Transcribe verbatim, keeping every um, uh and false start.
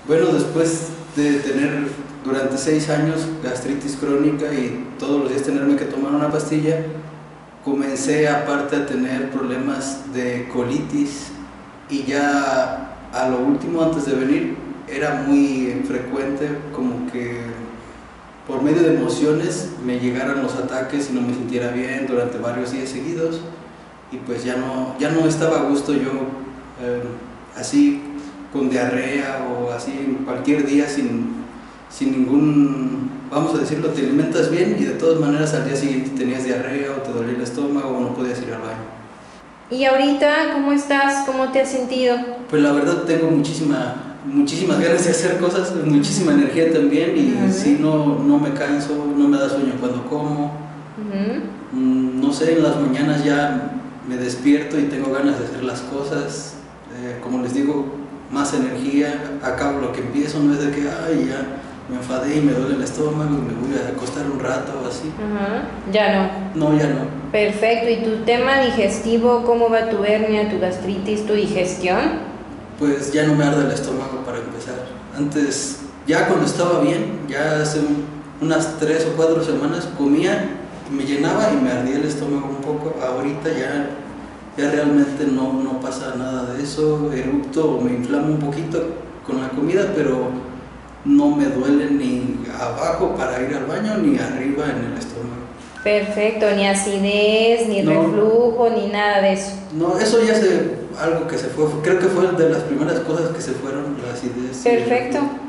Bueno, después de tener durante seis años gastritis crónica y todos los días tenerme que tomar una pastilla, comencé aparte a tener problemas de colitis y ya a lo último antes de venir era muy frecuente como que por medio de emociones me llegaran los ataques y no me sintiera bien durante varios días seguidos y pues ya no, ya no estaba a gusto yo eh, así con diarrea o así cualquier día sin, sin ningún, vamos a decirlo, te alimentas bien y de todas maneras al día siguiente tenías diarrea o te dolía el estómago o no podías ir al baño. ¿Y ahorita cómo estás? ¿Cómo te has sentido? Pues la verdad tengo muchísima, muchísimas ganas de hacer cosas, muchísima energía también y uh-huh. sí, no, no me canso, no me da sueño cuando como. Uh-huh. mm, no sé, en las mañanas ya me despierto y tengo ganas de hacer las cosas. Eh, como les digo, más energía, acabo lo que empiezo, no es de que ay, ya me enfadé y me duele el estómago y me voy a acostar un rato o así. Uh-huh. Ya no. No, ya no. Perfecto. ¿Y tu tema digestivo? ¿Cómo va tu hernia, tu gastritis, tu digestión? Pues ya no me arde el estómago para empezar. Antes, ya cuando estaba bien, ya hace un, unas tres o cuatro semanas comía, me llenaba y me ardía el estómago un poco. Ahorita ya, ya realmente no, no pasa nada de eso. Eructo o me inflamo un poquito con la comida, pero no me duele ni abajo para ir al baño ni arriba en el estómago. Perfecto, ni acidez, ni no, reflujo, ni nada de eso. No, eso ya se, algo que se fue, creo que fue de las primeras cosas que se fueron, la acidez. Perfecto.